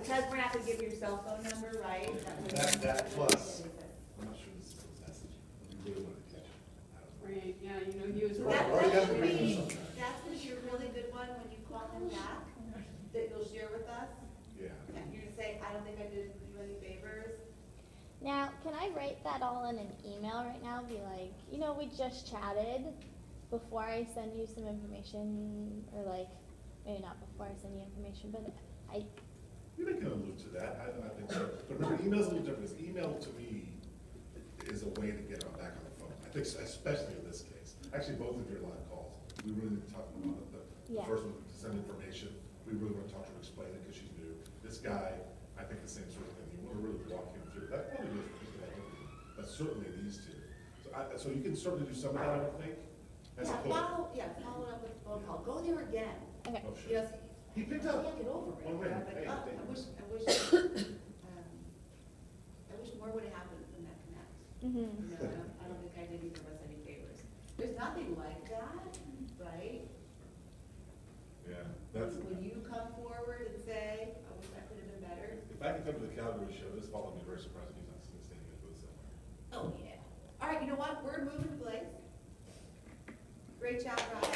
because we're not gonna give your cell phone number, right? That plus, I'm not sure this is his message. We really wanted to catch him. Right, yeah, you know, he was. That's gonna be a really good one when you call him back, that you'll share with us. Yeah. And you're gonna say, I don't think I did you any favors. Now, can I write that all in an email right now? Be like, you know, we just chatted before I send you some information, or like, maybe not before I send you information, but You can allude to that, I think so. But remember, email's a little different, because email to me is a way to get back on the phone. I think, especially in this case. Actually, both of your live calls, we really didn't talk about it. The first one, to send information, we really want to talk to her, explain it, because she's new. This guy, I think the same sort of thing. You want to really walk him through. That probably goes for just about everything, but certainly these two. So you can certainly do some of that, I would think. Follow it up with a phone call. Go there again. okay. Oh, sure. Yes. He picked up. I can't get over it. One ring. I'm like, Hey, oh, thank I you. wish more would have happened in that connect. Mm-hmm. You know, I don't think I did either of us any favors. There's nothing like that, right? Yeah, that's, When you come forward and say, I wish that could have been better. if I can come to the Calgary show this fall, I'd be very surprised if he's not standing at booth somewhere. Oh, yeah. All right, you know what? We're moving place. Great job, Rob.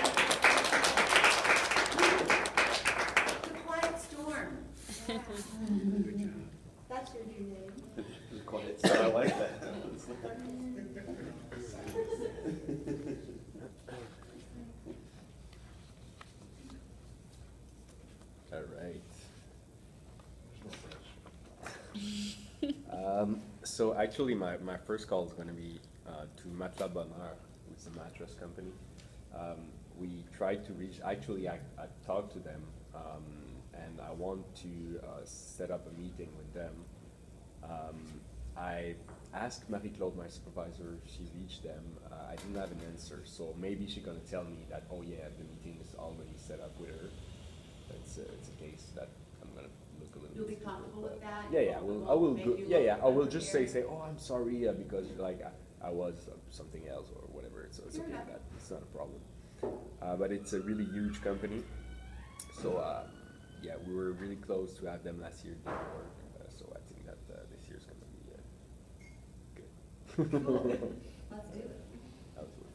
The Quiet Storm. Good job. That's your new name. Quiet, so I like that. All right. So actually, my first call is going to be to Matelas Bonheur, who's a mattress company. We tried to reach. Actually, I talked to them, and I want to set up a meeting with them. I asked Marie-Claude, my supervisor, she reached them. I didn't have an answer, so maybe she's gonna tell me that, oh yeah, the meeting is already set up with her. It's a case that I'm gonna look a little. You'll be bit comfortable stupid, with that? but yeah, I will Make go, you yeah, look yeah, I will just say, unprepared? oh, I'm sorry, because like I was something else or whatever, so it's Fair okay, enough. that, it's not a problem. But it's a really huge company, so yeah, we were really close to have them last year, it didn't work, so I think that this year's gonna be good. Cool. Let's do it. Absolutely.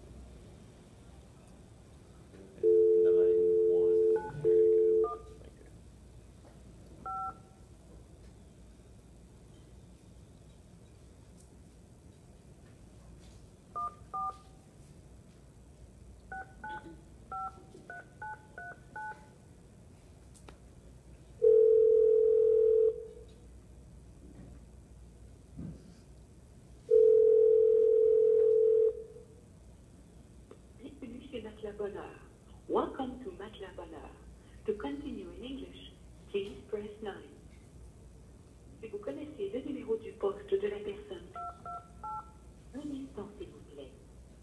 Bienvenue chez Matelas Bonheur. Welcome to Matelas Bonheur. To continue in English, please press 9. Si vous connaissez le numéro du poste de la personne, un instant s'il vous plaît.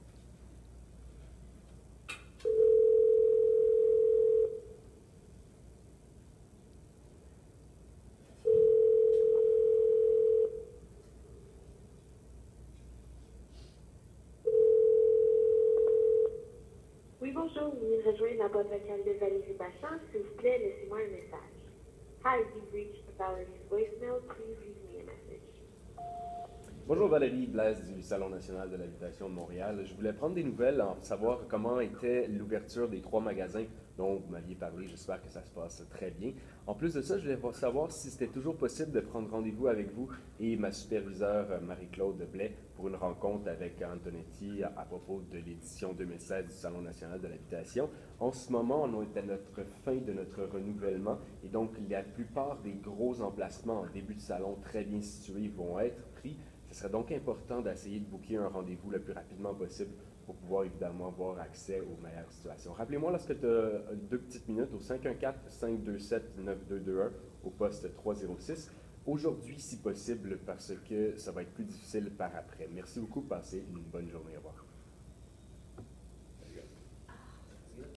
Oui, bonjour, vous venez de rejoindre la boîte vocale de Valérie Bachand. S'il vous plaît, laissez-moi un message. Hi, you've reached Valerie's voicemail. Please leave me a message. Bonjour Valérie Blaise du Salon national de l'habitation de Montréal. Je voulais prendre des nouvelles, savoir comment était l'ouverture des 3 magasins dont vous m'aviez parlé. J'espère que ça se passe très bien. En plus de ça, je voulais savoir si c'était toujours possible de prendre rendez-vous avec vous et ma superviseure Marie-Claude Blais pour une rencontre avec Antonetti à propos de l'édition 2016 du Salon national de l'habitation. En ce moment, on est à notre fin de notre renouvellement et donc la plupart des gros emplacements en début de salon très bien situés vont être pris. Ce serait donc important d'essayer de booker un rendez-vous le plus rapidement possible pour pouvoir évidemment avoir accès aux meilleures situations. Rappelez-moi lorsque tu as 2 petites minutes au 514-527-9221 au poste 306. Aujourd'hui, si possible, parce que ça va être plus difficile par après. Merci beaucoup, passez une bonne journée. Au revoir.